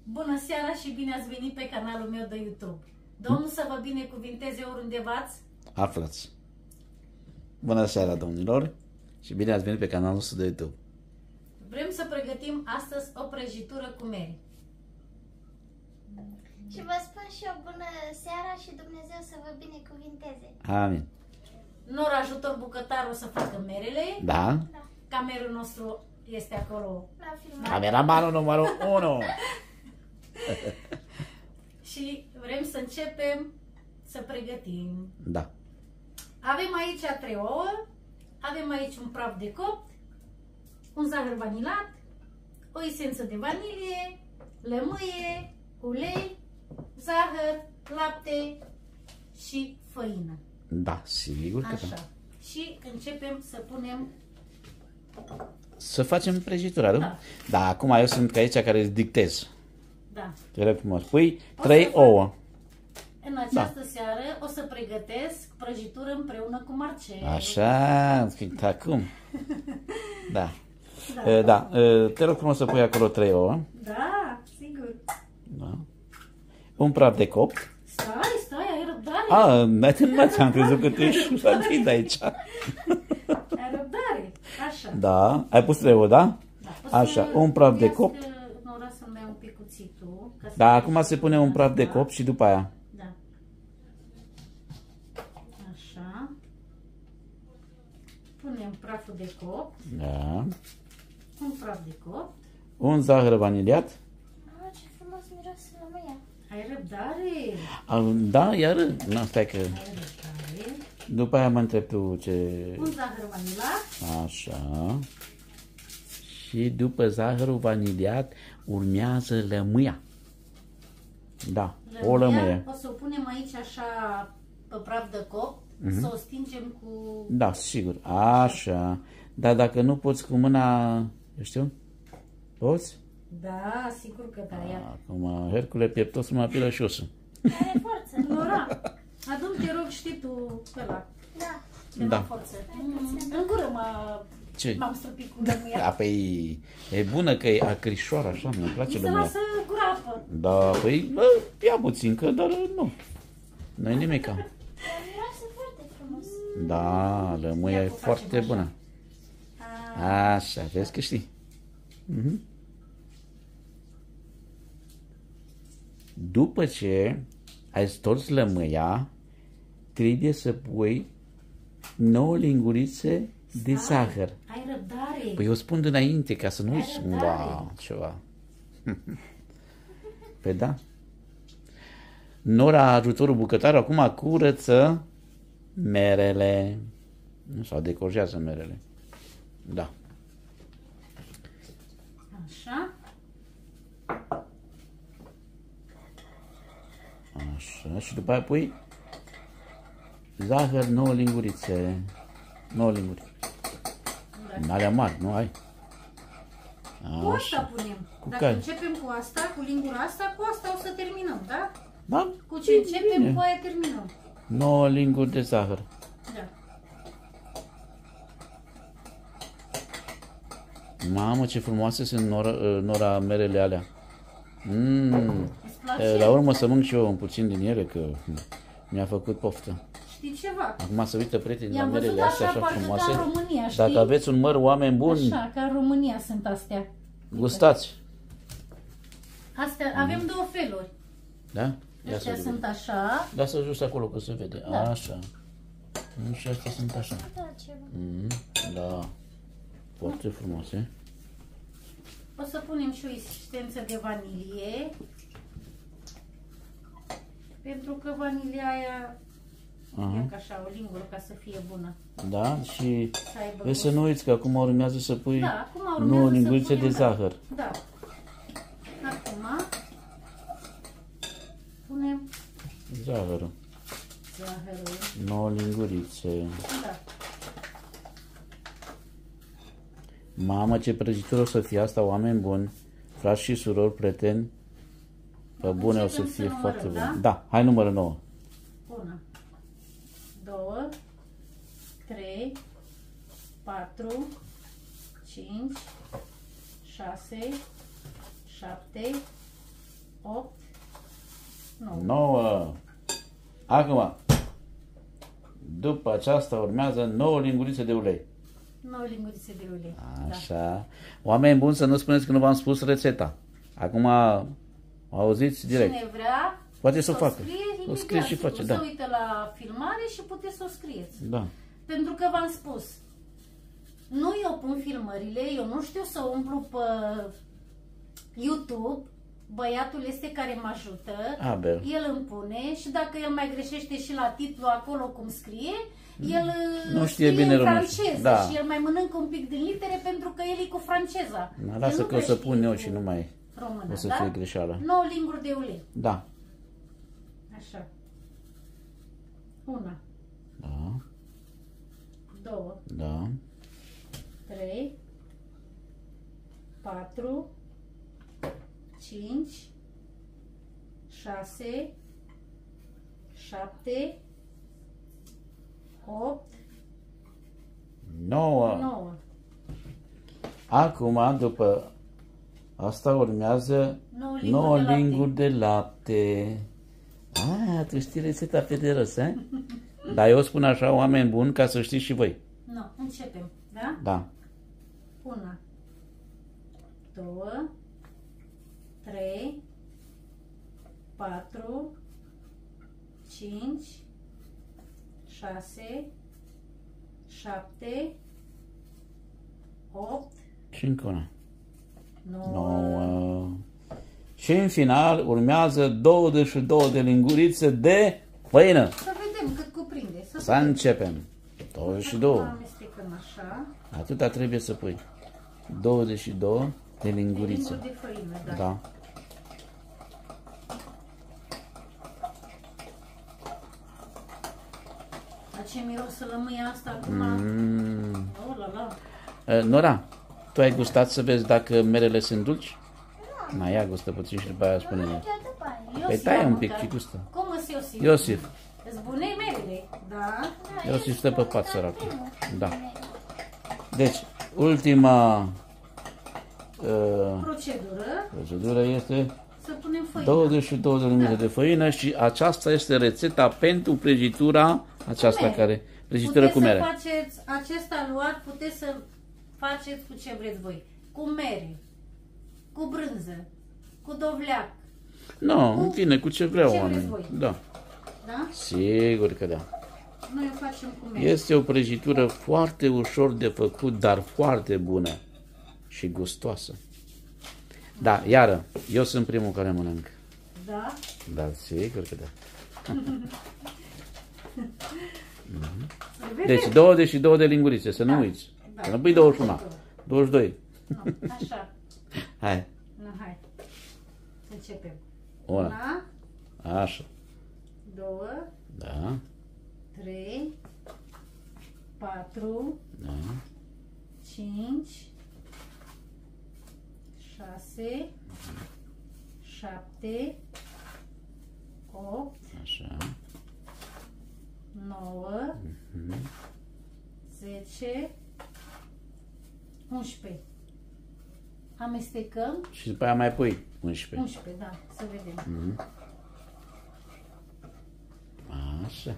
Bună seara și bine ați venit pe canalul meu de YouTube. Domnul să vă binecuvinteze oriunde v-ați aflați. Bună seara, domnilor, și bine ați venit pe canalul nostru de YouTube. Vrem să pregătim astăzi o prăjitură cu mere. Și vă spun și eu bună seara și Dumnezeu să vă binecuvinteze. Amin. Nor ajutor bucătar o să facă merele. Da. Camerul nostru este acolo. La filmare. Cameramanul numărul 1. Și vrem să începem să pregătim. Da. Avem aici 3 ouă, avem aici un praf de copt, un zahăr vanilat, o esență de vanilie, lămâie, ulei, zahăr, lapte și făină. Da, sigur că Așa. da. Și începem să punem... Să facem prăjitura, nu? Da. Da, acum eu sunt aici care îți dictez. Da. Te rog frumos. Pui 3 ouă. În această seară o să pregătesc prăjitură împreună cu Marcel. Așa, acum. Da. Da. Da. Te rog frumos să pui acolo 3 ouă. Da, sigur. Da. Un praf de copt. Stai, ai răbdare. Nu ți-am crezut că tu ești rapid aici. Ai răbdare. Așa. Da. Ai pus 3 ouă, da? Da. Așa, un praf de copt. Nora să-mi dai un pic cuțitul. Da, acum se pune un praf de copt și după aia. Da. Așa. Punem praful de copt. Da. Un praf de copt. Un zahăr vaniliat. Ce frumos miroase lămâia. Ai răbdare. Da, iar, nu, stai că... Ai răbdare. După aia mă întreb tu ce... Un zahăr vanilat. Așa. Și după zahărul vaniliat urmează lămâia. Da, o lămâie. O să o punem aici așa pe praf de copt. Să o stingem cu... Da, sigur. Așa. Dar dacă nu poți cu mâna... Eu știu? Poți? Da, sigur că da, ia. Acum, Hercule pieptos mă apilă și osul. Are forță. Nora, adu-mi, te rog, știi tu pe ăla. Da. Ce Da. am forță. În gură Ce? m-am străpit cu lămâia. Da, păi, e bună că e acrișoară așa, mi-e place Mi se lămâia. lasă groapă. Da, păi, bă, ia puțin, că dar nu. Nu-i nimica. Dar miroase foarte frumos. Da, lămâia Ia e că facem foarte așa. bună. Așa, vezi că știi. După ce ai stors lămâia, trebuie să pui 9 lingurițe de zahăr. Ai răbdare. Păi eu spun dinainte ca să nu uiți răbdare. cumva ceva. Păi da. Nora, ajutorul bucătar, acum curăță merele. Sau decojează merele. Da. Așa. Așa. Și după aia pui zahăr 9 lingurițe. 9 linguri. În alea mari, nu ai? Cu asta punem. Dacă care? începem cu asta, cu lingura asta, cu asta o să terminăm, da? Da? Cu ce începem, cu aia terminăm. 9 linguri de zahăr. Da. Mamă, ce frumoase sunt Nora merele alea. Îți place? La urmă să mănânc și eu un puțin din ele, că mi-a făcut poftă. Știi ceva? Acum să uită prietenii la I-am văzut merele astea așa, așa parcă frumoase. ca în România, știi? Dacă aveți un măr, oameni buni, Așa, ca în România sunt astea. gustați. Astea, avem două feluri. Da? Ia Astea să sunt vedem. așa. Lasă jos acolo că se vede. Da. Așa. Și astea sunt așa. Da, ceva. Da. Foarte frumoase. O să punem și o esență de vanilie. Pentru că vanilia aia e ca așa, o lingură ca să fie bună. Da? Și Să aibă vezi să gust. nu uiți că acum urmează să pui Da, acum 9 urmează să lingurițe de punem, zahăr. Da. Acum punem Zahărul. zahărul. 9 lingurițe. Da. Mamă, ce prăjitură o să fie asta, oameni buni, frați și surori, prieteni. Pe bune o să Începem să fie numărăm, foarte bun. da? Da, hai numărul 9. 1, 2, 3, 4, 5, 6, 7, 8, 9. 9. Acum, după aceasta urmează 9 lingurițe de ulei. 9 lingurițe de ulei. Așa. Oameni buni, să nu spuneți că nu v-am spus rețeta. Acum auziți direct. Cine vrea, Poate să o facă. scrie O scrie și imediat, face, sigur, da. se uită la filmare și puteți să o scrieți. Da. Pentru că v-am spus, nu eu pun filmările, eu nu știu să umplu pe YouTube, băiatul este care mă ajută, Abel. el îmi pune și dacă el mai greșește și la titlu acolo cum scrie, el Nu știe scrie bine în românește. franceză Da. și el mai mănâncă un pic din litere pentru că el e cu franceza. Da, El lasă nu că o să prea pun știe eu cu și nu mai română, o să da? fie greșeală. 9 linguri de ulei. Da. Așa. 1, Da. 2, Da. 3, 4, 5, 6, 7, 8, 9. 9. Acum, după asta urmează 9 linguri de lapte. Tu știi rețeta pe de rost, eh? Dar eu spun așa, oameni buni, ca să știți și voi. Nu, începem, da? Da. 1, 2, 3, 4, 5, 6, 7, 8, Și încă una. 9. 9. Și în final urmează 22 de lingurițe de făină. Să vedem cât cuprinde. Să începem. 22. Amestecăm așa. Atâta trebuie să pui. 22 de lingurițe. Linguri de făină, da. Da. Dar ce miros să lămâie asta acum? Oh, la la. Nora, tu ai gustat să vezi dacă merele sunt dulci? Mai ia gustă puțin și după aia spune-ne. Chiar după aia. Păi Iosif taie a un pic mâncat. și gustă. Cum îți Iosif? Iosif. Îți bune merele, da? Iosif stă pe pat, săracul. Da. Deci, ultima procedură este Să punem făină. 22 de lingurițe de făină și aceasta este rețeta pentru prăjitura aceasta mere. care prăjitură cu mere. Puteți să faceți acest aluat, puteți să faceți cu ce vreți voi. Cu mere, cu brânză, cu dovleac, Nu, în fine, cu ce vreau ce vreți oamenii. voi. Da, da? sigur că da. Noi o facem cu mere. Este o prăjitură foarte ușor de făcut, dar foarte bună și gustoasă. Da, iară, eu sunt primul care mănânc. Da? Da, sigur că da. Să vedem. Deci 22 de lingurițe, să nu uiți. Da. Să nu pui 21. 22. Nu, așa. Hai. Nu, hai. Să începem. Una. Așa. 2, Da. 3, 4, Da. 5, 6, 7, 8, Așa. 9, 10, 11. Amestecăm. Și după aia mai pui 11. 11, da, să vedem. Așa.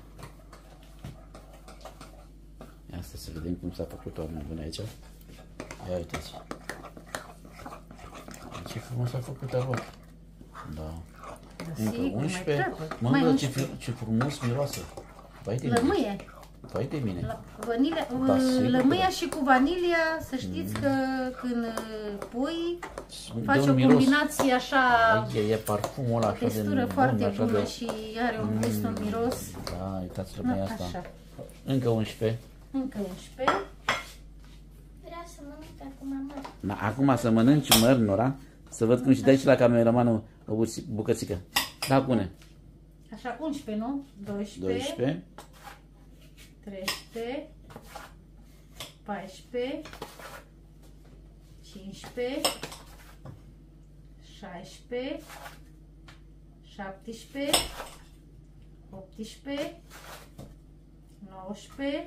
Ia asta să vedem cum s-a făcut oamenii buni aici. Ia uitați. Ce frumos s-a făcut acolo. Da. Încă Sigur, mai 11. trebuie. Mă, Mai bă, 11. ce frumos miroase. Vai de mine. Lămâie. Vai de mine. Vanilia, sigur lămâia că și cu vanilia, să știți că când pui, Dă face un o miros. combinație așa, E parfumul ăla așa de textură bun, foarte așa bună de... și are un gust, un miros. Da, uitați lămâia asta. Așa. Încă 11. Încă 11. Vreau să mănânc acum măr. Da, acum să mănânci măr, Nora, să văd cum și dai și la cameramanul o bucățică. Da, pune. Așa, 11, nu? 12, 12, 13, 14, 15, 16, 17, 18, 19,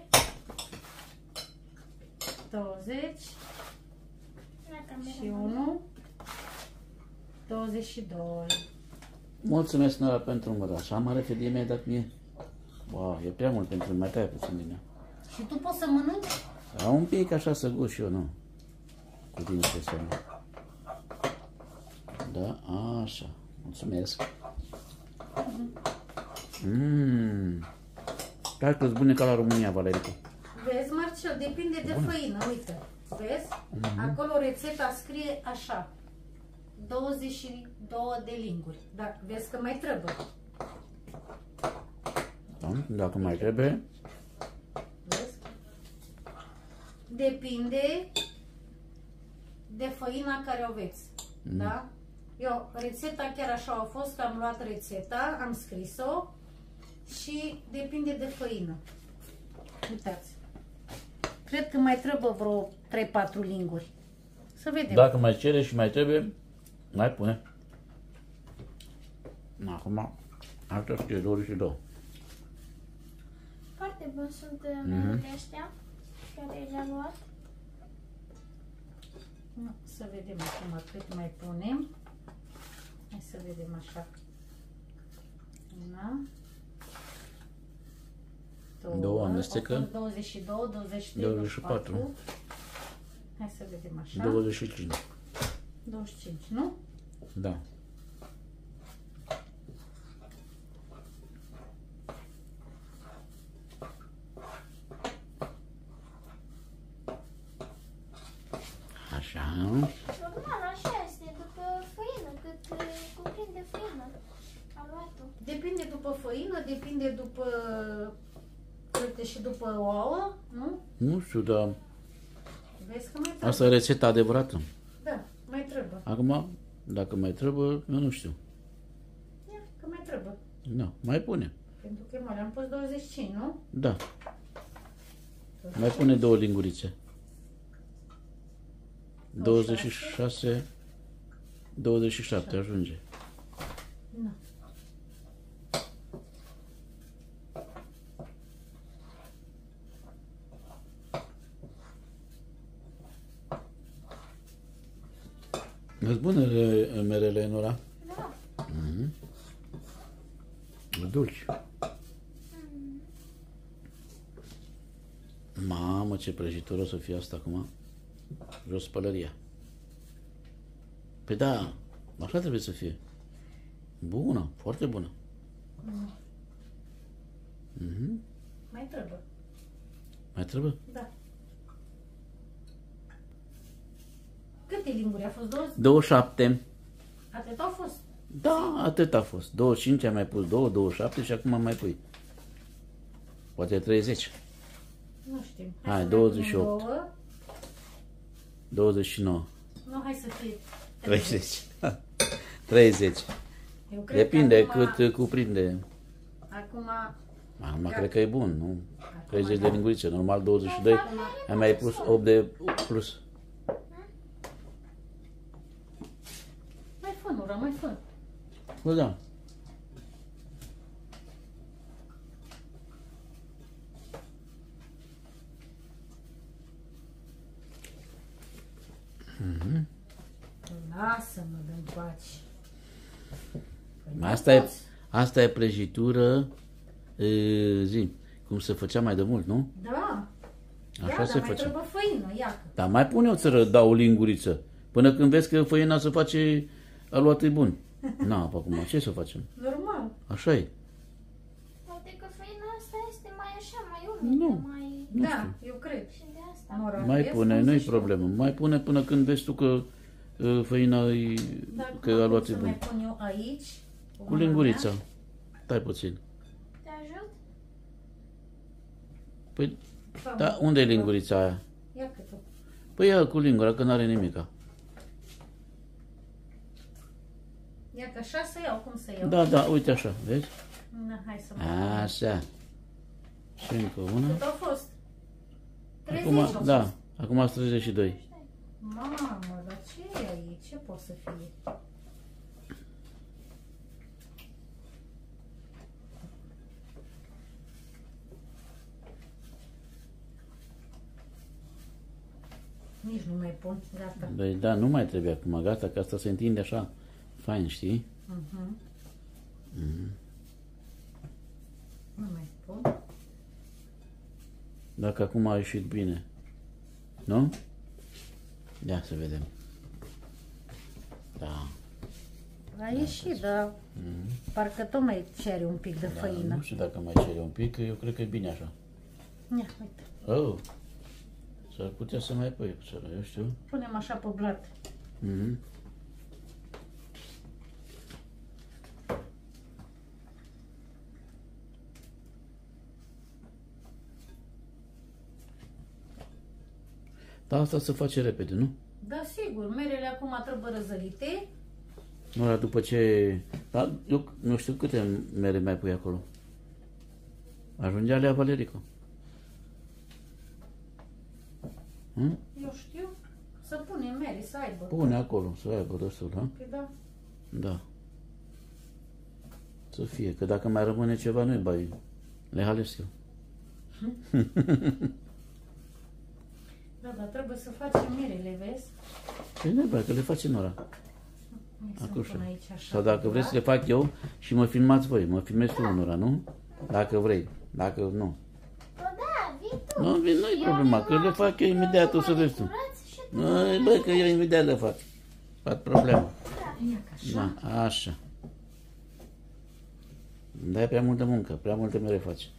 20 La cameră. și 1, 22. Mulțumesc, Nora, pentru mără. Așa mare fedie mi-ai dat mie. Wow, e prea mult pentru mai taie puțin din ea. Și tu poți să mănânci? Da, un pic așa să gust și eu, nu? Cu dinții să nu. Da, așa. Mulțumesc. Calcă-s bune ca la România, Valerica. Vezi, Marcel, depinde de făină, uite. Vezi? Acolo rețeta scrie așa. 22 de linguri. Dar vezi că mai trebuie. Da, dacă mai trebuie. Vezi? Depinde de făina care o veți. Da? Eu, rețeta chiar așa a fost, că am luat rețeta, am scris-o și depinde de făină. Uitați. Cred că mai trebuie vreo 3-4 linguri. Să vedem. Dacă mai cere și mai trebuie, mai pune. Acum, asta scrie 22. Foarte bun sunt menele astea care le-am luat. Să vedem acum cât mai punem. Hai să vedem așa. Una. Două amestecă. 22, 23, 24. 24. Hai să vedem așa. 25. 25, nu? Da. Așa. Normal, așa este, după făină, cât cuprinde făină. Am luat-o. Depinde după făină, depinde după, cred că și după ouă, nu? Nu știu, dar Vezi că mai trebuie. asta e rețeta adevărată. Da, mai trebuie. Acum, dacă mai trebuie, eu nu știu. Ia, că mai trebuie. Da, mai pune. Pentru că mă le-am pus 25, nu? Da. Mai pune două lingurițe. 26, 27, ajunge. Da. Îți bună merele, Nora? Da. Dulci. Mamă, ce prăjitură o să fie asta acum. Jos pălăria. Păi da, așa trebuie să fie. Bună, foarte bună. Mai trebuie. Mai trebuie? Da. Câte linguri a fost? 20? 27. Atât au fost. Da, atât a fost. 25 am mai pus 2, 27 și acum mai pui. Poate 30. Nu știu. Hai, să 28. mai punem două. 29. Nu, hai să fie 30. 30. Eu cred Depinde că acum, cât cuprinde. Acum, Acum cred că e bun, nu? Acum 30 de da. lingurițe, normal 22. Am mai pus 8 de plus. mai fă, Nora, mai fă. Bă, da. Lasă-mă de-n pace. Păi Asta e prăjitură, zi, cum se făcea mai de mult, nu? Da. Așa Ia, se dar mai făcea. trebuie făină, iacă. Dar mai pune o țără, da o linguriță. Până când vezi că făina se face aluat bun. Na, pe acum, ce să facem? Normal. Așa e. Poate că făina asta este mai așa, mai umedă, Nu. mai... Nu Da, știu. eu cred. Și de asta. Nora, Mai vezi pune, cum nu-i se problemă. Mai pune până când vezi tu că făina e, Dar că acum a luat cum să bun. mai pun eu aici? Cu lingurița. Stai puțin. Te ajut? Păi, Fă, da, unde e lingurița aia? Ia că tu. Păi ia cu lingura, că n-are nimica. Ia că așa să iau, cum să iau? Da, da, uite așa, vezi? Na, hai să mă... Așa. Și încă una. Cât au fost? 30 Acum, au fost. da, acum sunt 32. Mamă, dar ce e aici? Ce pot să fie? Nici nu mai pun, gata. Păi da, nu mai trebuie acum, gata, că asta se întinde așa fain, știi? Nu mai pun. Dacă acum a ieșit bine. Nu? Ia să vedem. Da. A ieșit, dar parcă tot mai cere un pic de Da, făină. nu știu dacă mai cere un pic, eu cred că e bine așa. Ia, uite. Oh, s-ar putea să mai pui puțin, eu știu. Punem așa pe blat. Mhm. Dar asta se face repede, nu? Da, sigur, merele acum trebuie răzărite. Nu, dar după ce... Dar eu nu știu câte mere mai pui acolo. Ajunge alea Valerico. Hm? Eu știu, să punem mere, să aibă. Pune acolo, să aibă destul, da? Păi da. Da. Să fie, că dacă mai rămâne ceva, nu-i bai. Le halesc eu. Da, dar trebuie să facem merele, vezi? Păi nu bai, că le face Nora. Hai să Acușa. pun aici așa. Sau dacă vreți să le fac eu și mă filmați voi. Mă filmezi tu, Nora, nu? Dacă vrei. Dacă nu. Da, vii tu. Nu-i problema, că le fac eu imediat, o să vezi tu. Nu, bă, că eu imediat le fac. Fac problema. Ia ca așa. Da, așa. Dai prea multă muncă, prea multe mere faci.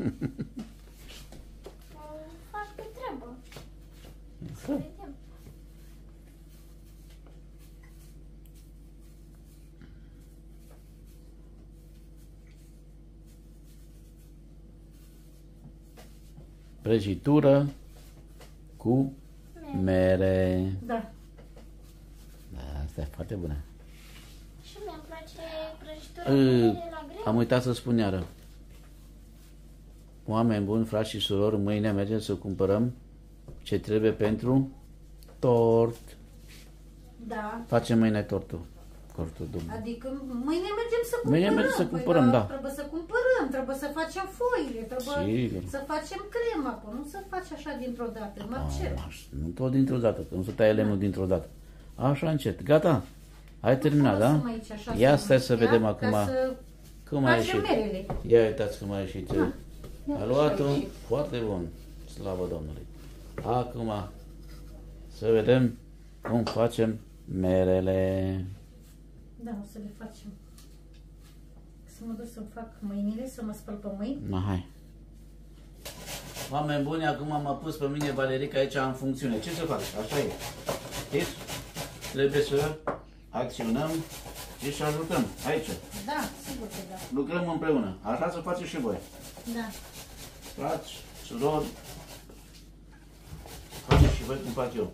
Fac pe treabă. Să vedem. Prăjitură cu mere. Da. Da, asta e foarte bună. Și mi-mi place prăjitura cu mere la greu. Am uitat să spun iară. Oameni buni, frați și surori, mâine mergem să cumpărăm ce trebuie pentru tort. Da. Facem mâine tortul. Tortul Domnului. Adică mâine mergem să cumpărăm. Mâine mergem să cumpărăm, Păi, da. Trebuie să cumpărăm, trebuie să facem foile, trebuie Sigur. să facem crema, că nu să faci așa dintr-o dată, mă cer. Nu tot dintr-o dată, că nu se taie lemnul dintr-o dată. Așa încet. Gata? Ai terminat, da? Lăsăm aici așa Ia să stai să mă ia, vedem ca acum să cum a facem ieșit. merele. Ia uitați cum a ieșit. Ia A luat-o așa ieșit. foarte bun. Slavă Domnului. Acum să vedem cum facem merele. Da, o să le facem. Să mă duc să fac mâinile, să mă spăl pe mâini. Na, hai. Oameni buni, acum m-a pus pe mine Valerica aici în funcțiune. Ce să fac? Așa e. Știți? Trebuie să acționăm și să ajutăm. Aici. Da, sigur că da. Lucrăm împreună. Așa să faceți și voi. Da. Frați, surori, faceți și voi cum fac eu.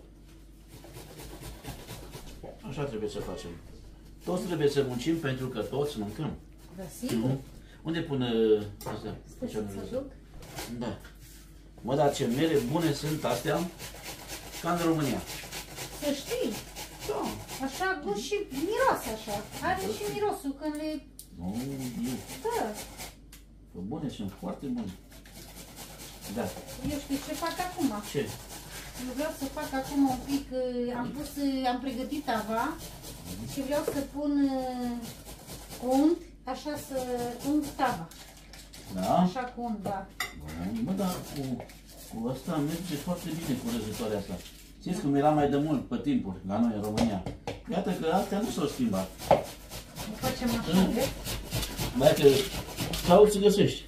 Așa trebuie să facem. Toți trebuie să muncim pentru că toți mâncăm. Da, sigur. Unde pun astea? Stai să duc. Da. Mă, dar ce mere bune sunt astea, ca în România. Să știi, Da. așa gust și miroase așa. Are și mirosul când le... Nu, eu. Da. Că bune sunt, foarte bune. Da. Eu știu ce fac acum. Ce? Eu vreau să fac acum un pic, am pregătit tava și vreau să pun unt, așa să unt tava. Da? Așa cu unt, da. Bun. Bă, dar cu asta merge foarte bine cu răzătoarea asta. Știți cum era mai de mult pe timpuri la noi în România. Iată că astea nu s-au schimbat. O facem așa, vezi? Mai că cauți să găsești.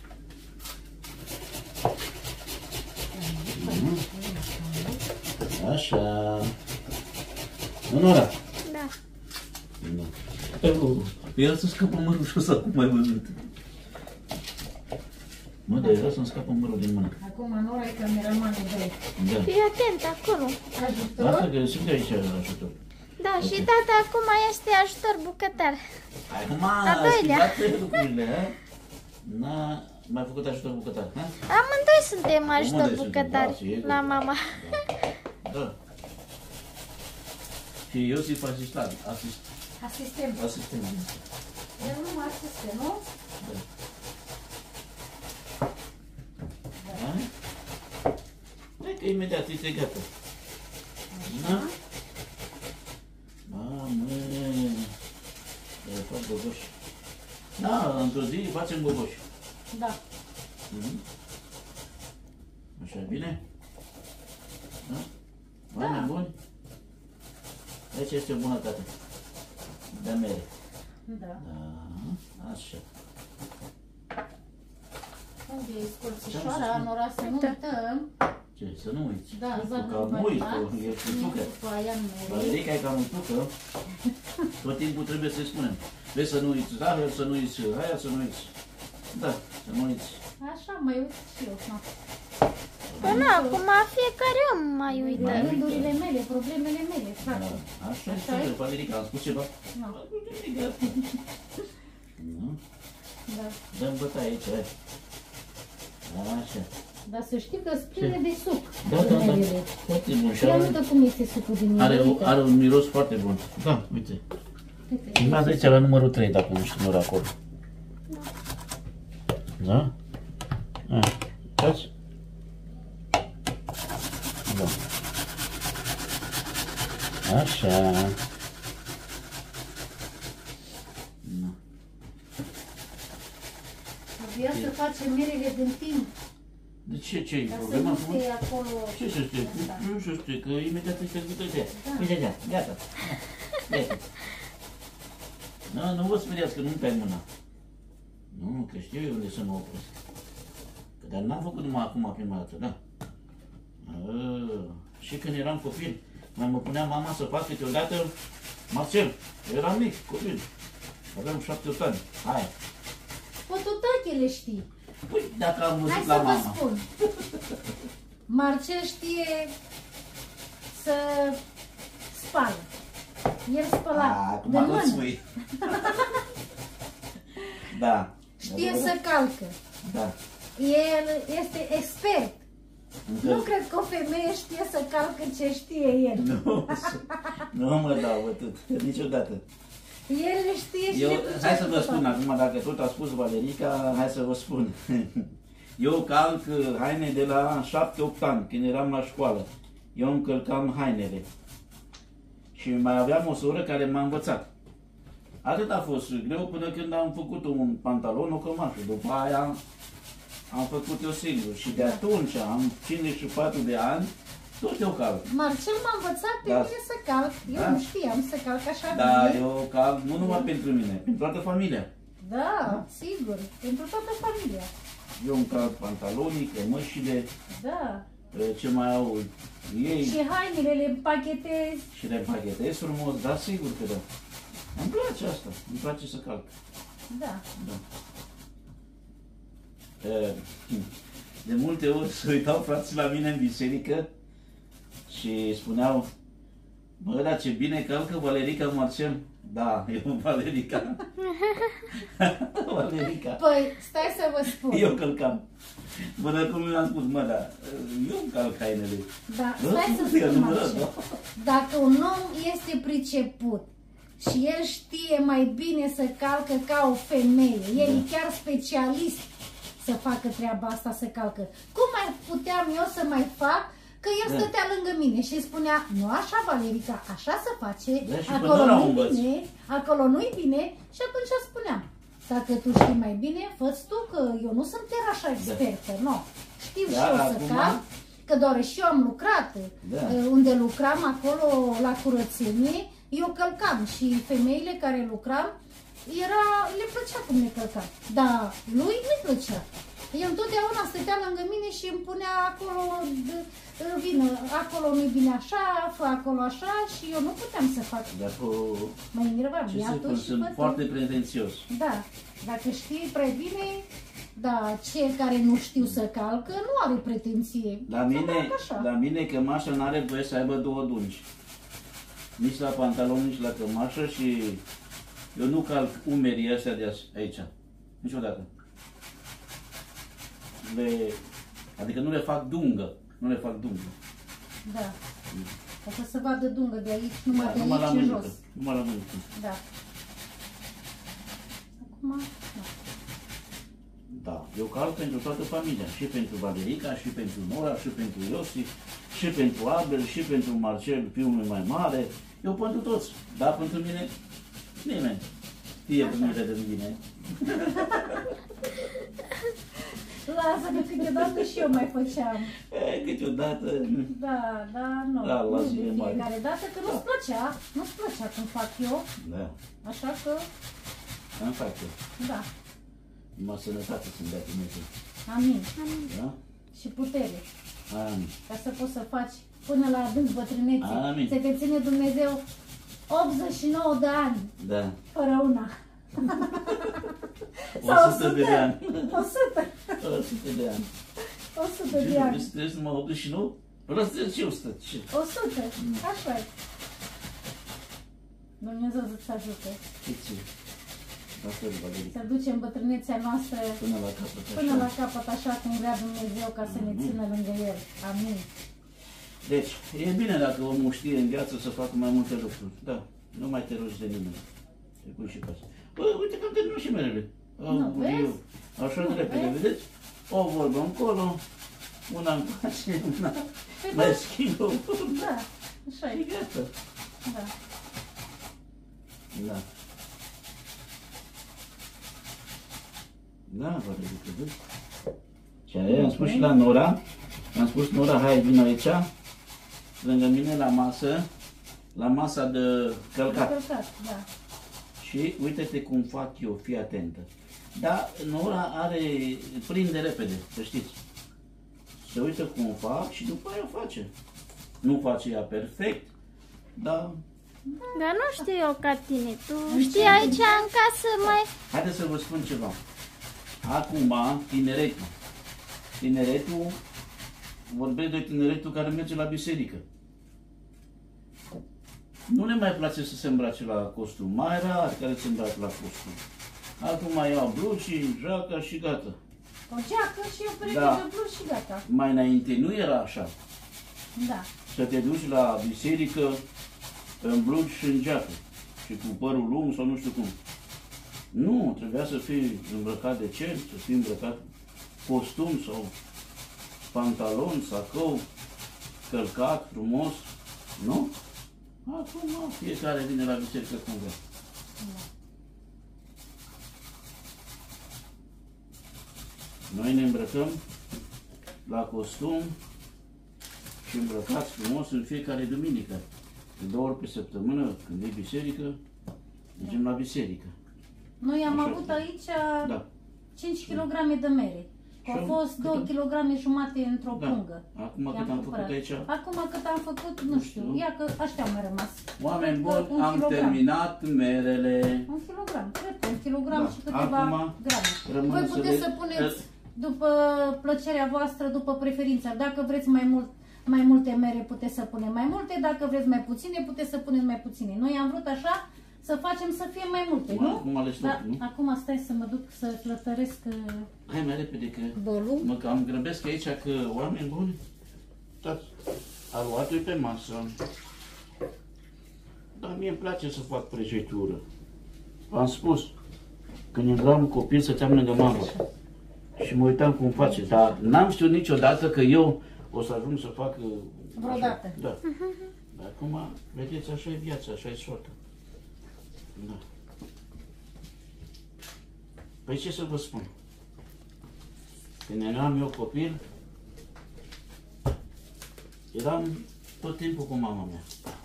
Așa. Nu, Nora? Da. Nu. El să scapă mărul și o să acum mai văzut. Mă, dar era să-mi scapă mărul din mână. Acum Nora e cameramanul de Da. Fii atent acolo. ajutor. Asta că sunt aici ajutor. Da, și tata acum este ajutor bucătar. Acum A a doilea. schimbat lucrurile, ha? N-a mai făcut ajutor bucătar, ha? Amândoi suntem ajutor Amândoi suntem, bucătari da, sigur. la mama. Da. Și eu să-i fac asistent. Asistent. Asistent. El nu mă asiste, nu? Da? Cred că imediat este gata. Da? Mamă! E foarte goș. Da, într-o zi facem boboși. Da. Așa, bine? Da? Oameni buni? Aici este o bunătate. De mere. Da. Da, așa. Unde e scorțișoara, Nora, să nu uităm. Ce, să nu uiți? Da, Că nu uiți, ești tucă. Valerica e cam un tucă. Tot timpul trebuie să-i spunem. Vezi să nu uiți zahăr, să nu uiți aia, să nu uiți. Da, să nu uiți. Așa, mai uit și eu. Păi nu, acum fiecare om mai uită. Gândurile mele, problemele mele, frate. Așa e, Valerica, am spus ceva? Nu. Nu? Da. Dăm bătaie aici, hai. Așa. Dar să știi că sunt pline de suc. Da, foarte bun. Și arată cum este sucul din ele. Are un miros foarte bun. Da, uite. Urmează aici la numărul 3, dacă nu știu, nu acolo. Da? Uitați? Da. Așa. Abia să facem merele din timp. De ce? Ce e Ca să problema? nu stea acolo. Ce să știe? Nu știu, că imediat este uite. Uite, gata. Gata. Nu vă speriați că nu-mi pe mâna. Nu, că știu eu unde să mă opresc. Dar n-am făcut numai acum prima dată, da? Și când eram copil, mai mă punea mama să fac câteodată Marcel. Eram mic, copil. Aveam 7-8 ani. Hai. Potutachele știi. Păi, dacă am văzut Hai la să mama. vă spun. Marcel știe să spală. El spăla Acum de nu-ți mână. spui. Da. Știe să calcă. Da. El este expert. Nu cred că o femeie știe să calcă ce știe el. Nu mă dau bătut, niciodată. El știe și Hai să vă spun acum, dacă tot a spus Valerica, hai să vă spun. Eu calc haine de la 7-8 ani, când eram la școală. Eu îmi călcam hainele. Și mai aveam o soră care m-a învățat. Atât a fost greu până când am făcut un pantalon, o cămașă. După aia am făcut eu singur. Și de atunci, am 54 de ani, tot eu calc. Marcel m-a învățat pe mine să calc. Eu nu știam să calc așa Da, bine. eu calc nu numai pentru mine, pentru toată familia. Da, sigur. Pentru toată familia. Eu îmi calc pantalonii, cămășile, Da. ce mai au ei Și hainele le împachetez. și le împachetez frumos, da, sigur că da. Îmi place asta, îmi place să calc. Da. Da. De multe ori se uitau frații la mine în biserică și spuneau: bă, dar ce bine calcă Valerica Marcel. Da, eu Valerica. Valerica. Păi, stai să vă spun. Eu călcam. Până cum mi-am spus, mă, dar eu îmi calc hainele. Da, stai să spun, Marcel. Dacă un om este priceput și el știe mai bine să calcă ca o femeie, el e chiar specialist să facă treaba asta, să calcă. Cum mai puteam eu să mai fac? Că el stătea lângă mine și spunea: nu așa, Valerica, așa se face, acolo nu-i bine, acolo nu-i bine. Și atunci spuneam: dacă tu știi mai bine, fă-ți tu, că eu nu sunt chiar așa expertă, nu. Știu și eu să calc, că doar și eu am lucrat, unde lucram acolo la curățenie, eu călcam și femeile care lucram, le plăcea cum ne călcam, dar lui nu-i plăcea. El întotdeauna stătea lângă mine și îmi punea acolo, vină, acolo nu-i bine așa, fă acolo așa, și eu nu puteam să fac. Mă enervam, sunt foarte pretențios. Da, dacă știi prea bine, da, cei care nu știu să calcă nu are pretenție. La mine cămașa n-are voie să aibă două dungi. Nici la pantalon, nici la cămașă, și eu nu calc umerii astea de aici. Niciodată. Adică nu le fac dungă. Nu le fac dungă. Da. Ca să se vadă dungă de aici, numai de aici la în mânică, jos. numai la mânică. Da. Acum, da. Eu calc pentru toată familia. Și pentru Valerica, și pentru Nora, și pentru Iosi, și pentru Abel, și pentru Marcel, fiul meu mai mare. Eu pentru toți. Dar pentru mine, nimeni. știe bine de mine. Lasă-mă, câteodată și eu mai făceam. Câteodată... Da, nu. Da, Nu lasă-le de mai. fiecare dată, că nu-ți plăcea. Nu-ți plăcea cum fac eu. Da, Așa că, am fac eu. da. Numai sănătate să-mi dea Dumnezeu. Amin. Da? Și putere. Amin. Ca să poți să faci până la adânc bătrânețe. Amin. Să te ține Dumnezeu 89 de ani, Da. fără una. 100 de ani. 100. 100 de ani. 100 de ani. Trebuie să mă 89? Vreau să și 100. 100. Așa e. Dumnezeu să-ți ajute. Ce? La fel, Valerii. Să ducem bătrânețea noastră Până la capăt. până așa. la capăt, așa cum vrea Dumnezeu, ca să ne țină lângă El. Amin. Deci, e bine dacă omul știe în viață să facă mai multe lucruri. Da, nu mai te rogi de nimeni. Te pui și pasă. Bă, uite că am terminat și merele. Nu, vezi? Așa de Nu, repede, vezi? vedeți? O vorbă încolo, una încoace, una Păi mai da. schimbă o vorbă. Da, așa Și e. gata. Da. Da. Da, Valerii, că vezi? Și aia am spus și la Nora, am spus, Nora, hai, vină aici, lângă mine la masa de călcat. Călcat, da. Și uite-te cum fac eu, fii atentă. Da, Nora prinde repede, să știți. Se uită cum fac și după aia o face. Nu face ea perfect, dar... Dar nu știu eu ca tine. Tu știi aici în casă mai... Haideți să vă spun ceva. Acum, tineretul, vorbesc de tineretul care merge la biserică. Nu le mai place să se îmbrace la costum. Mai rar care se îmbracă la costum. Acum iau blugi, jaca și gata. O geacă și o pereche Da. de blugi și gata. Mai înainte nu era așa. Da. Să te duci la biserică în blugi și în geacă. Și cu părul lung sau nu știu cum. Nu, trebuia să fii îmbrăcat decent, să fii îmbrăcat costum sau pantalon, sacou, călcat, frumos. Nu? Acum fiecare vine la biserică cum vrea. Noi ne îmbrăcăm la costum și îmbrăcați frumos în fiecare duminică. De 2 ori pe săptămână, când e biserică, mergem la biserică. Noi am Așa avut este. aici Da. 5 kg de mere. Și Au fost cât 2 am- kg jumate într-o Da. pungă. Acum I-am cât am făcut cumpărat. aici? Acum cât am făcut, nu Nu știu. știu. Ia că așa am mai rămas. Oameni Cred că buni, un am kilogram. terminat merele. 1 kilogram, cred că 1 kilogram Da. și câteva Acum grame. rămâne Voi să puteți vezi- să puneți după plăcerea voastră, după preferința. Dacă vreți mai multe mere, puteți să puneți mai multe. Dacă vreți mai puține, puteți să puneți mai puține. Noi am vrut așa să facem să fie mai multe, Acum, nu? acum ales Da, loc, nu? acum stai să mă duc să flătăresc Hai mai repede că bolul. mă cam grăbesc aici că oameni buni, uitați, aluatul e pe masă. Dar mie îmi place să fac prăjitură. V-am spus, când eram copil stăteam lângă mama și mă uitam cum face, dar n-am știut niciodată că eu o să ajung să fac Vreodată. așa. Da. Dar acum, vedeți, așa e viața, așa e soarta. Da. Păi ce să vă spun? Când eram eu copil, eram tot timpul cu mama mea.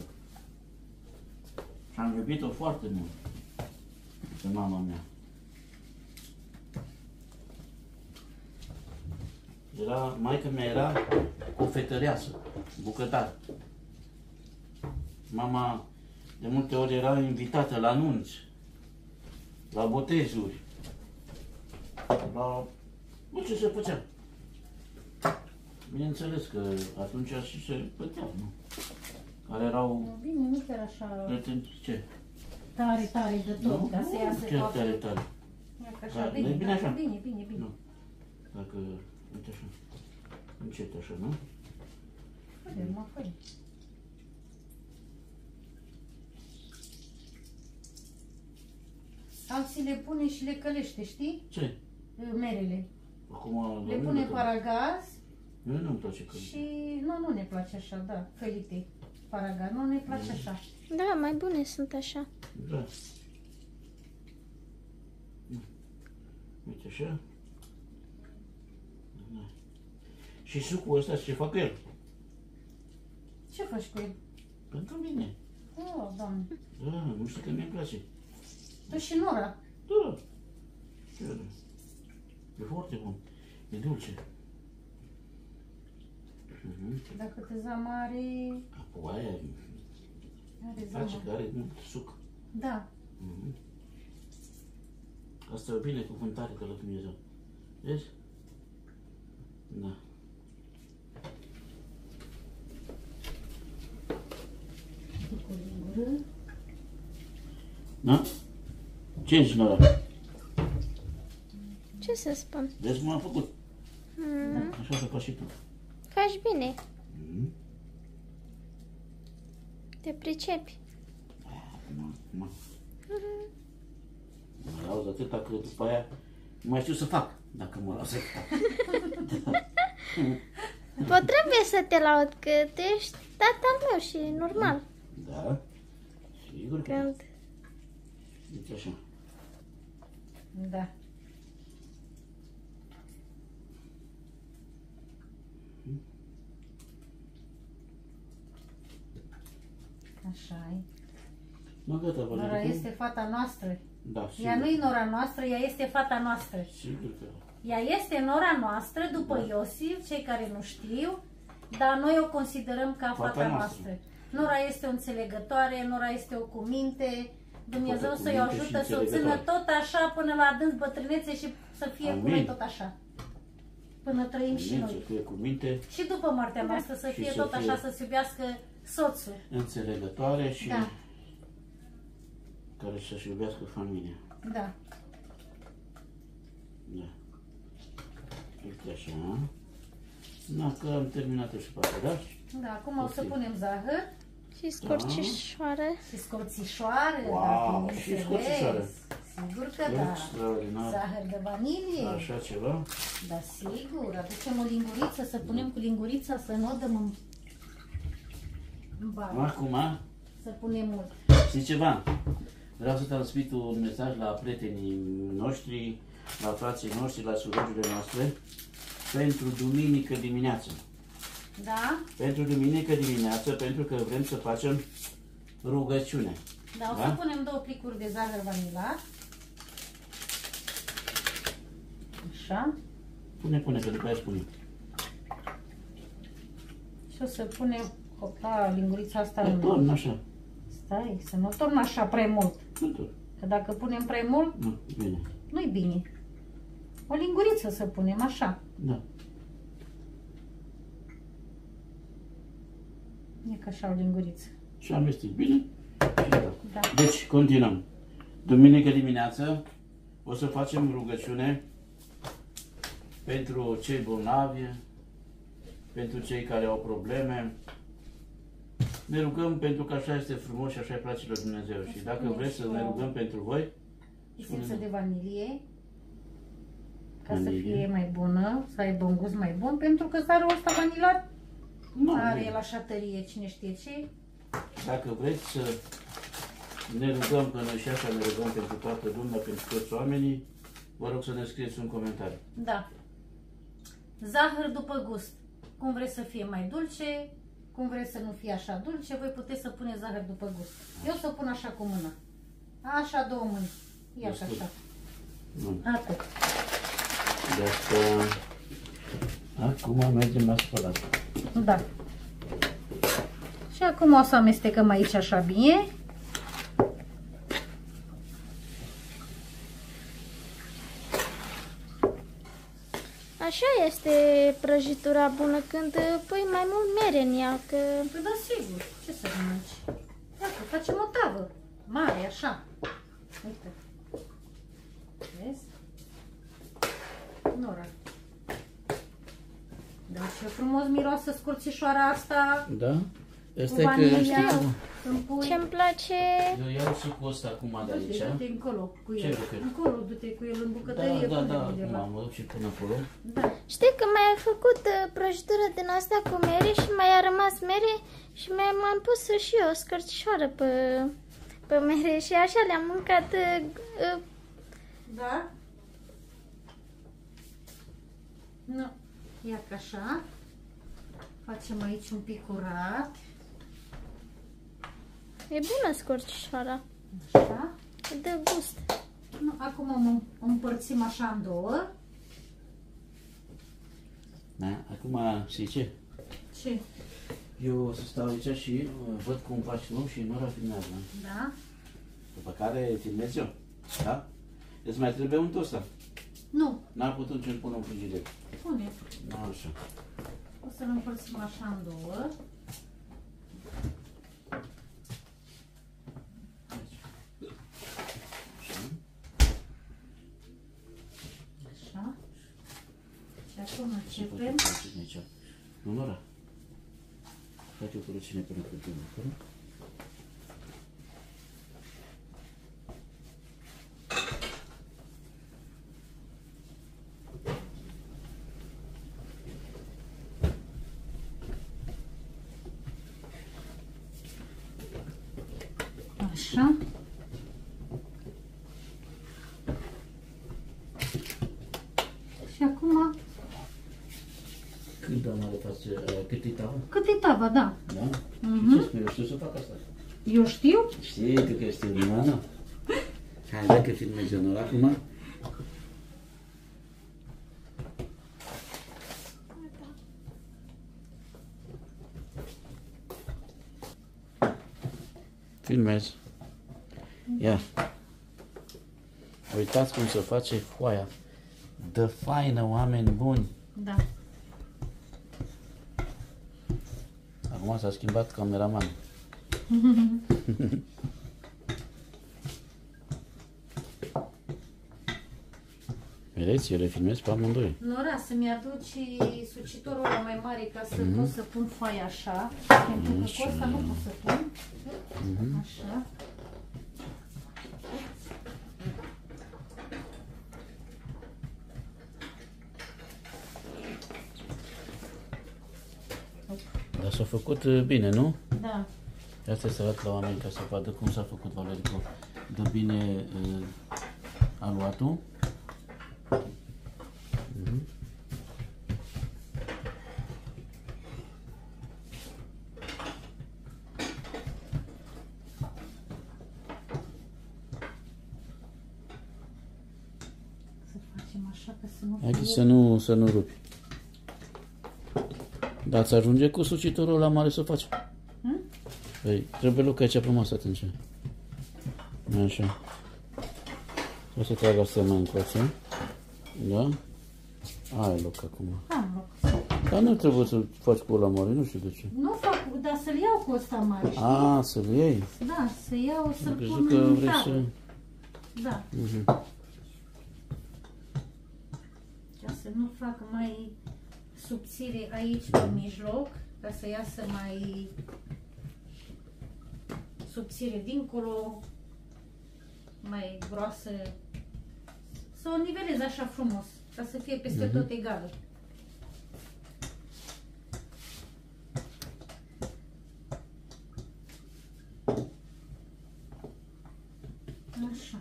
Și am iubit-o foarte mult pe mama mea. Maica mea era cofetăreasă, bucătar. Mama de multe ori era invitată la nunți, la botezuri, la... Nu, ce se făcea? Bineînțeles că atunci și se plăteau, nu? Care erau... Bine, nu chiar așa Ce? tare de tot, Nu? ca să iasă Chiar toată. tare. Ia că Da, așa, nu e bine așa? Bine. Nu. Dacă... Uite așa. Încet așa, nu? Fă-le, mă, fă-le. Alții le pune și le călește, știi? Ce? Merele. Acum... Le pune paragaz Nu, nu-mi place că... și... Nu ne place așa, da, călite. Paragaz, nu ne place așa. Da, mai bune sunt așa. Da. Așa. Și sucul ăsta ce fac cu el? Ce faci cu el? Pentru mine. Oh, Doamne. Da, nu știu că mi-e place. Tu și Nora. Da. E foarte bun. E dulce. Dacă te zamare... Apoi aia Are face zamare. că are mult suc. Da. Asta e o binecuvântare de la Dumnezeu. Vezi? Da. Da? Ce zici, Nora? Ce să spun? Vezi cum am făcut? Așa să faci și tu. Faci bine. Te pricepi. Mă lauzi atâta că după aia nu mai știu să fac. Dacă mă laud să fac. Bă, trebuie să te laud, că tu ești tatăl meu și e normal. Da? Sigur că Când... Uite așa. Da. Așa e. Mă, gata, vă Nora este fata noastră. Da, sigur. Ea nu-i nora noastră, ea este fata noastră. Sigur că Ea este nora noastră după Iosif, cei care nu știu, dar noi o considerăm ca fata noastră. Nora este o înțelegătoare, Nora este o cuminte. Dumnezeu Fată să-i cuminte ajută și să o țină înțelegătoare. tot așa până la adânc bătrânețe și să fie cu noi Amin. tot așa. Până trăim și să noi. fie cu minte, Și după moartea noastră să Și fie să tot fie- așa, să-ți iubească soțul. înțelegătoare și Da, care să-și iubească familia. da. Da. Uite așa. Da, că am terminat-o și pe asta, da? Da, acum o să Ok. punem zahăr Și scorțișoară. și scorțișoară. Wow, dacă și bineînțeles. scorțișoară. Sigur că da. Extraordinar. Zahăr de vanilie. Așa ceva? Da, sigur. Aducem o linguriță, să punem cu lingurița, să nu o dăm în bani. Acum, Să punem mult. știi ceva? Vreau să transmit un mesaj la prietenii noștri, la frații noștri, la surorile noastre, pentru duminică dimineață. Da? Pentru duminică dimineață, pentru că vrem să facem rugăciune. Da, o să punem 2 plicuri de zahăr vanilat. Așa. Pune, că după aia spune. Și o să punem lingurița asta în... Torn așa. Stai, să nu o torn așa prea mult. Nu torn. Că dacă punem prea mult, Nu, bine. nu-i bine. O linguriță să punem așa. Da. E ca așa o linguriță. Și amestec bine. Și da. Da. Deci, continuăm. Duminică dimineață o să facem rugăciune pentru cei bolnavi, pentru cei care au probleme. Ne rugăm pentru că așa este frumos și așa îi place lui Dumnezeu. Și dacă spunem vreți să și ne o- rugăm pentru voi, Esență de vanilie. Ca să Vanilie. fie mai bună, să aibă un gust mai bun. Pentru că sarul ăsta vanilat nu, are bine. el așa tărie, cine știe ce. Dacă vreți să ne rugăm, că noi și așa ne rugăm pentru toată lumea, pentru toți oamenii, vă rog să ne scrieți un comentariu. Da. Zahăr după gust. Cum vreți să fie mai dulce, cum vreți să nu fie așa dulce, voi puteți să puneți zahăr după gust. Eu să o pun așa cu mâna. Așa 2 mâini. Ia Destul. așa. Bun. Atât. De asta, acum mergem la spălat. Da. Și acum o să amestecăm aici așa bine. Așa este prăjitura bună când pui mai mult mere în ea, că... Păi da, sigur. Ce să mănânci? Iată, facem o tavă mare, așa. Uite. Vezi? Nora. Da, ce frumos miroase scurțișoara asta. Da? Asta Cu e că vanilia. știi cum? Îmi pui... Ce-mi place... Eu iau sucul ăsta acum de aici. Du-te încolo cu Ce el. duc? Încolo, du-te cu el în bucătărie. Da, pune-l acum undeva. mă duc și până acolo. Da. Știi că mai ai făcut prăjitură din asta cu mere și mai a rămas mere și m-am pus și eu o scărcișoară pe mere și așa le-am mâncat. Da? Nu. Ia ca așa. Facem aici un pic curat. E bună scorțișoara. Așa. E de gust. Nu, acum o împărțim așa în două. Da? Acum, știi ce? Ce? Eu o să stau aici și văd cum faci tu și Nora filmează. Da? După care filmez eu. Da? Îți mai trebuie un toast. Nu. N-ar putut să-l pun în frigider. Pune. Nu așa. O să-l împărțim așa în două. Așa. Și acum începem. Nu, Nora. Fac eu curățenie până cu tine. Așa. Și acum... Cât mare faci? Cât e tava? Cât e tava, da. Da? Și ce spui? Eu știu să fac asta. Eu știu? Știi tu că știu, nu? Hai, dacă filmezi Nora acum. Filmezi. Ia. Uitați cum se face foaia. Dă faină, oameni buni. Da. Acum s-a schimbat cameraman. Vedeți, eu le filmez pe amândoi. Nora, să-mi aduci sucitorul ăla mai mare ca să pot să pun foaia așa. Pentru că cu ăsta nu pot să pun. Așa. Dar s-a făcut bine, nu? Da. Asta să arăt la oameni ca să vadă cum s-a făcut Valerico. Dă bine aluatul. Să facem așa ca să nu Haideți fie... să nu rupi. Dar ți ajunge cu sucitorul la mare să faci. Păi, trebuie loc aici frumos atunci. Așa. O să trag asta mai încoace. Da? Ai loc acum. Am loc. Dar nu trebuie să faci cu ăla mare, nu știu de ce. Nu fac, dar să-l iau cu ăsta mare, știi? A, să-l iei? Da, să iau, să-l Am pun crezut că în vrei tavă. să... Da. Ca să nu fac mai subțire aici pe mijloc, ca să iasă mai subțire dincolo, mai groasă. Să o nivelez așa frumos, ca să fie peste tot egală. Așa.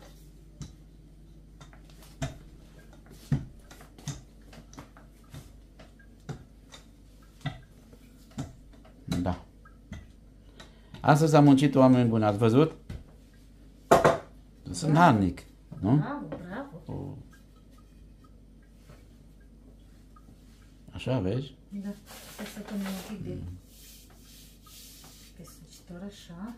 Da. Astăzi am muncit, oameni buni, ați văzut? Sunt harnic, nu? Bravo, bravo. Așa, vezi? Da, hai să punem un pic de pe sucitor, așa.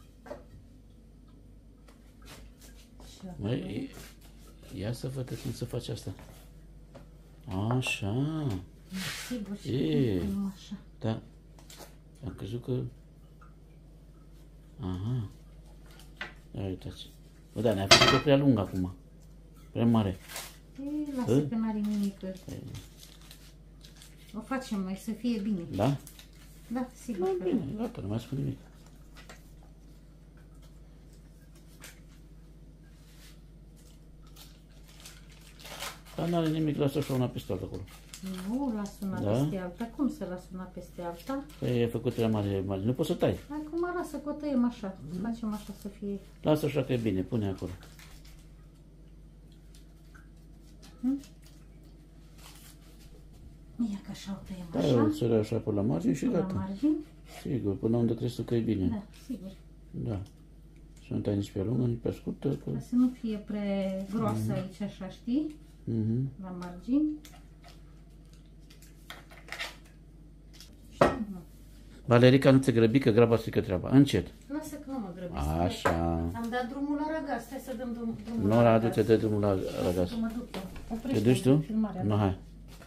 Și acolo. Măi, ia să văd cum să faci asta. Așa. Sigur, și E. punem așa. Da. Am crezut că... Aha. Ia uitați. Bă, da, ne-a făcut-o prea lungă acum. Prea mare. Ei, lasă că n-are nimic. O facem noi să fie bine. Da? Da, sigur că Bine, gata, nu mai spun nimic. Dar n-are nimic, lasă așa una peste alta acolo. nu las una Da? peste alta. Cum să las una peste alta? Păi e făcut prea mare, mare. Nu poți să tai. Acum lasă că o tăiem așa. Facem așa să fie. Lasă așa că e bine, pune acolo. Dacă așa o tăiem Da, așa. o țără așa pe la margine și La gata. margini. Sigur, până unde crezi tu că e bine. Da, sigur. Da. Să nu tai nici pe lungă, nici pe scurtă. Că... Ca să nu fie prea groasă aici, așa, știi? La margini. Valerica, nu te grăbi că graba strică treaba. Încet. Lasă că nu mă grăbesc. Așa. Am dat drumul la răgaz. Stai să dăm drumul Nora, la adu-te, dă drumul la răgaz. Să mă duc eu. Te Oprește duci tu? filmarea. Nu, hai.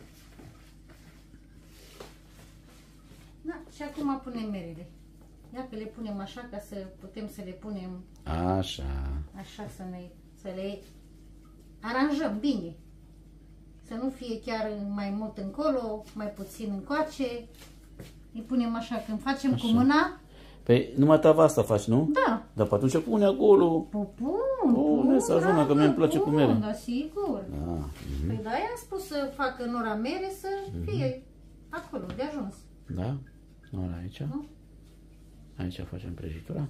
Da, și acum punem merele. Ia că le punem așa ca să putem să le punem Așa. așa, să le aranjăm bine. Să nu fie chiar mai mult încolo, mai puțin încoace. Îi punem așa, când facem cu mâna. Păi numai tava asta faci, nu? Da. Dar pe atunci pune acolo. Pun, să ajungă, că mie îmi place cu mere. Da, sigur. Da. Păi da, i-am spus să facă Nora mere să fie acolo, de ajuns. Da? Nora aici. Nu? Aici facem prăjitura.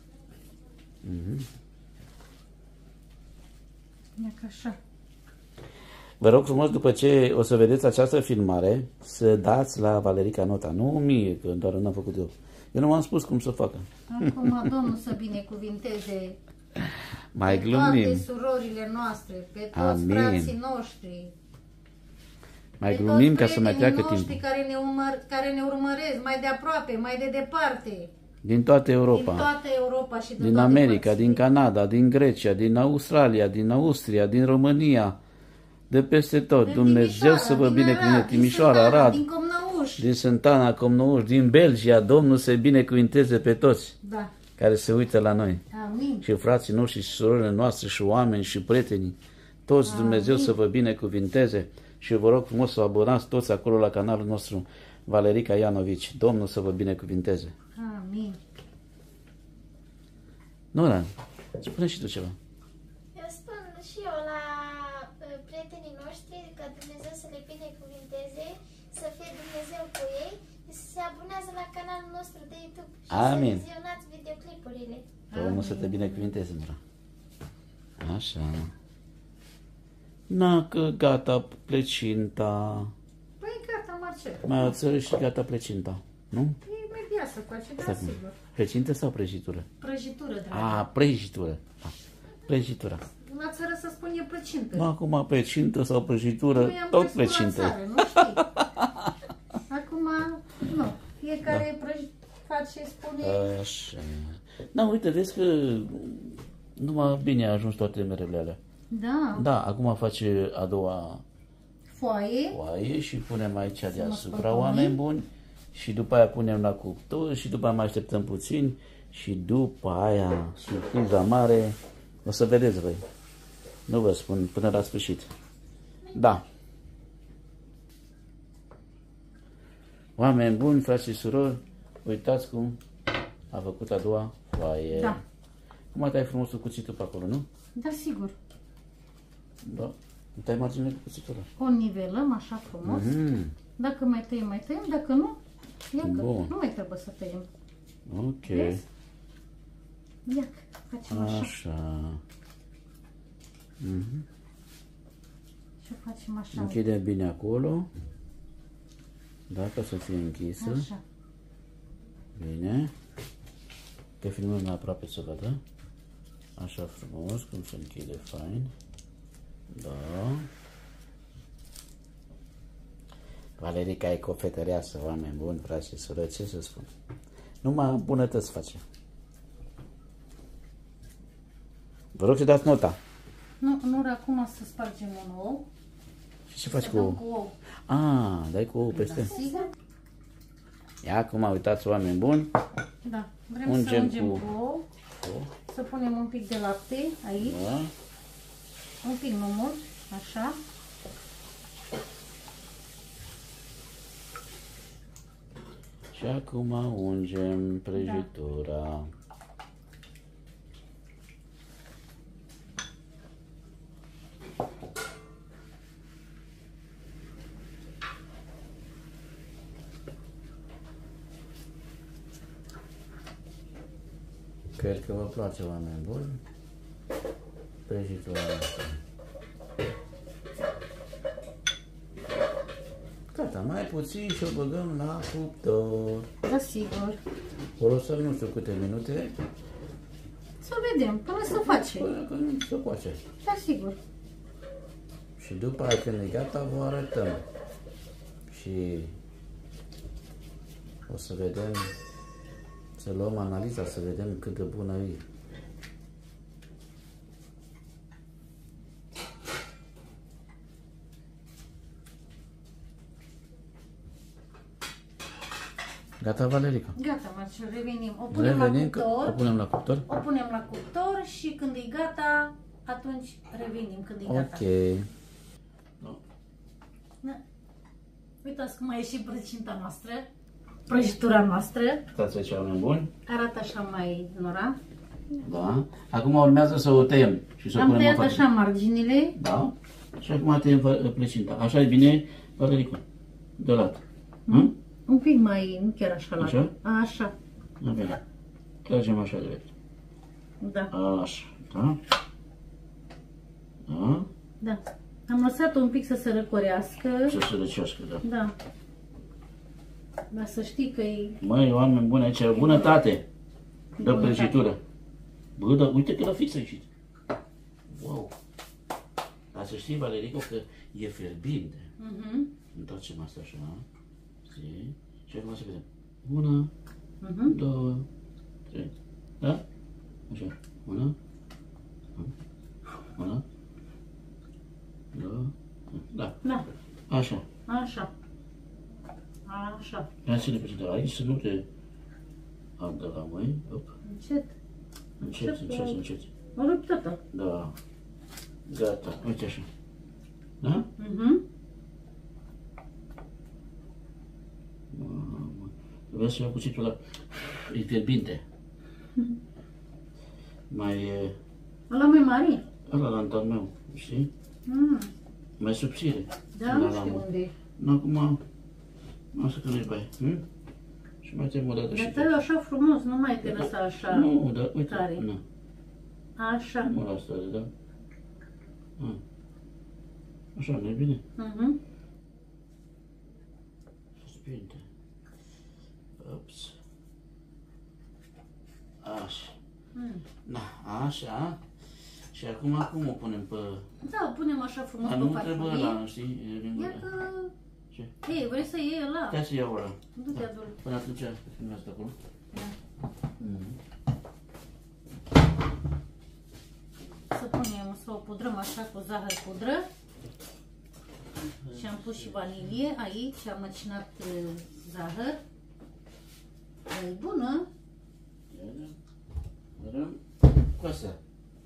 Ia că așa. Vă rog frumos, după ce o să vedeți această filmare, să dați la Valerica nota. Nu mie, că doar n-am făcut eu. Eu nu m-am spus cum să facă. Acum Domnul să binecuvinteze Mai pe glumim. toate surorile noastre, pe toți Amin. frații noștri, Mai pe glumim toți ca să mai prietenii treacă noștri timpul. care ne urmăresc mai de aproape, mai de departe, Din toată din Europa. toată Europa și Din America, din Canada, din Grecia, din Australia, din Austria, din România, de peste tot. Dumnezeu să vă binecuvânteze. Timișoara, Arad, din Comnăuș. din Sântana, Comnăuș, din Belgia. Domnul să binecuvânteze pe toți Da, care se uită la noi. amin. Și frații noștri și surorile noastre și oameni și prietenii. Toți Dumnezeu să vă binecuvânteze. Și vă rog frumos să vă abonați toți acolo la canalul nostru Valerica Ianovici. Domnul să vă binecuvânteze. Amin. Nora, spune și tu ceva. Eu spun și eu la prietenii noștri că Dumnezeu să le binecuvinteze, să fie Dumnezeu cu ei, și să se abonează la canalul nostru de YouTube și Amin. să vizionați videoclipurile. Domnul să te binecuvinteze, Nora. Așa. Na, că gata plecinta. Păi gata, Marcel. Mai o țără și gata plecinta. Nu? E imediat să face, da, Stai, sigur. Plecintă sau prăjitură? Prăjitură, dragă. A, prăjitură. Da. Prăjitura. La țară să spun e plăcintă. Nu, acum plecintă sau prăjitură, Noi am tot crescut la plecintă. țară, nu știi? Acum, nu. Fiecare face, spune... Așa. Da, uite, vezi că numai bine a ajuns toate merele alea. Da, Da, acum face a doua foaie. foaie și punem aici deasupra, spălăm. oameni buni, și după aia punem la cuptor și după aia mai așteptăm puțin și după aia surpriza mare, o să vedeți voi. Nu vă spun până la sfârșit. Da. Oameni buni, frați și surori, uitați cum a făcut a doua foaie. Da. Cum tai frumos cu cuțitul pe acolo, nu? Da, sigur. Da. Îmi tai marginile cu cuțitul ăla. O nivelăm așa frumos. Dacă mai tăiem, mai tăiem. Dacă nu, ia că Bun. nu mai trebuie să tăiem. Ok. Vezi? Ia că facem așa. Așa. Și facem așa. Închidem bine acolo. Da, ca să fie închisă. Așa. Bine. Că filmăm mai aproape să vadă. Așa frumos, cum se închide fain. Da. Valerica e cofetăreasă, oameni buni, frați și surori, ce să spun. Numai bunătăți face. Vă rog să dați nota. Nu, nu, acum să spargem un ou. Și ce faci Să cu dăm ou? cu ou. Ah, dai cu ou peste. Sigur? Ia acum, uitați, oameni buni. Da. Vrem să Ungem ungem cu- cu ou. Să punem un pic de lapte aici. Da? Un pic, nu mult. Așa. Și acum ungem prăjitura. Cred că vă place, oameni buni, prăjitura asta. Gata. Gata, mai puțin și o băgăm la cuptor. Da, sigur. O lăsăm nu știu câte minute. Să vedem, până să face. Până când se face. Da, sigur. Și după aia când e gata, vă arătăm. Și o să vedem, să luăm analiza, să vedem cât de bună e. Gata, Valerica? Gata, Marcel, revenim. O punem la cuptor. O punem la cuptor? O punem la cuptor și când e gata, atunci revenim când e gata. Ok. Da. Uitați cum a ieșit prăcinta noastră, prăjitura noastră. Uitați aici, oameni buni. Arată așa mai nora. Da. Acum urmează să o tăiem și să o Am punem tăiat în față. așa marginile. Da. Și acum tăiem plăcinta. Așa e bine, Valerica? Deodată. Un pic mai, nu chiar așa la. Așa? Așa. Bine. Tragem așa drept. Da. Așa. Da? Da? Da. Am lăsat un pic să se răcorească. Să se răcească, da. Da. Dar să știi că e... Măi, oameni buni, aici e bunătate de Bunătate. prăjitură. Bă, dar uite că la fix a ieșit. Wow. Dar să știi, Valerica, că e fierbinte. Întoarcem asta așa. Zi. Și acum să vedem. 1, 2, 3. Da? Așa. 1, 1, 2, da. Da. Așa. Așa. Așa. Ia să ne prezentăm aici, să nu te ardă la mâini. Încet. Încet, încet, încet. Mă rup totul. Da. Gata. Uite așa. Da? Mamă. Vreau să iau cuțitul ăla. E fierbinte. Mai e... Ăla mai mare? Ăla la antal meu, știi? Mai subțire. Da, nu știu unde e. Acum... Asta că nu-i bai. Și mai tăiem o dată și... Dar tăi așa frumos, nu mai te lăsa așa. Nu, dar uite. Tare. Nu. Așa. Nu la asta, da? Așa, nu-i bine? Suspinte. Ups. Așa. Da, așa. Și acum cum o punem pe... Da, o punem așa frumos Dar pe nu trebuie farfurie. ăla, știi? Ia că... Ce? Ei, vrei să iei ăla? Hai să iau ăla. Du-te adul. Până atunci, filmează acolo. Să punem, să o pudrăm așa cu zahăr pudră. Și am pus și vanilie aici, am măcinat zahăr. E bună. Cu asta.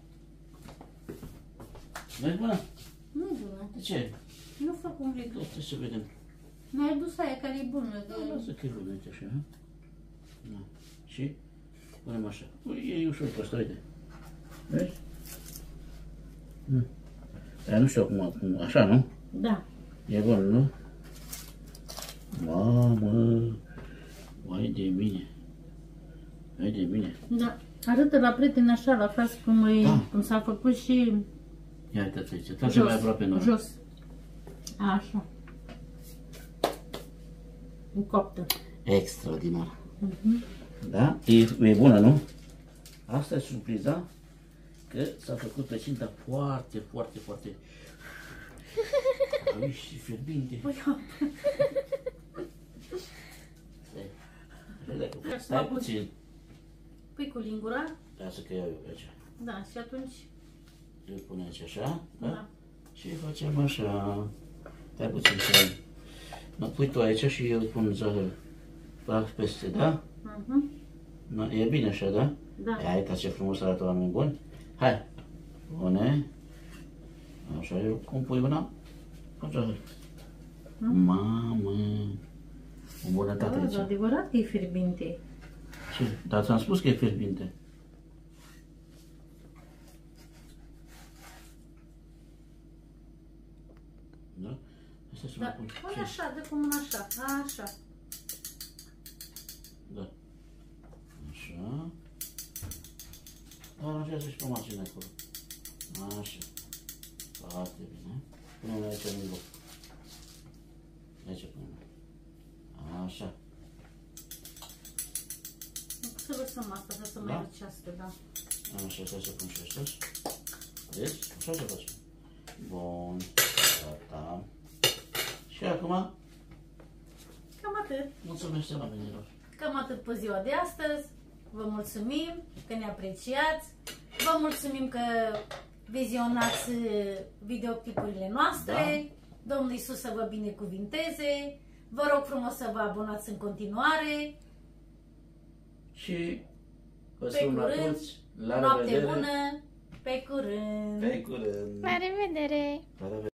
Nu-i bună? Nu e bună. De ce? Nu fac cum vrei tu. Trebuie să vedem. N-ai dus aia care e bună. Da, lasă că e bună, uite așa. Da. Și punem așa. E ușor pe asta, uite. Vezi? Dar nu știu acum, așa, nu? Da. E bun, nu? Mamă! Vai de mine! Vai de mine! Da. Arată la prieten așa, la fel cum s-a făcut și Ia uitați aici, trage mai aproape noi. jos. Așa. În coptă. Extraordinar. Da? E bună, nu? Asta e surpriza, că s-a făcut plăcinta foarte, foarte, foarte... Ai și fierbinte. Stai puțin. Pui cu lingura. Lasă că iau eu pe aici. Da, și atunci... Îl pune aici așa, da? Da. Și facem așa. Stai puțin să... Mă pui tu aici și eu pun zahăr peste, da? E bine așa, da? Da. Ia uitați ce frumos arată, oameni buni. Hai, pune. Așa, eu cum pui una? Cu zahăr. Mamă! O bunătate aici. Da, adevărat că e fierbinte. Ce? Dar ți-am spus că e fierbinte. Da? Asta să mai Da. pun. Pune așa, dă cu mâna așa. Așa. Da. Așa. Aranjează și pe marginea acolo. Așa. Foarte bine. Punem aici în loc. Aici punem. Așa. Să lăsăm asta, ca să mai răcească, da. Așa, să pun și ăsta. Vezi? Așa se face. Bun. Gata. Și acum? Cam atât. Mulțumesc oamenilor. Cam atât pe ziua de astăzi. Vă mulțumim că ne apreciați. Vă mulțumim că vizionați videoclipurile noastre. Da. Domnul Iisus să vă binecuvinteze. Vă rog frumos să vă abonați în continuare. Și vă Pe spun la curând, toți, la noapte revedere. bună, pe curând! Pe curând! La revedere! La revedere!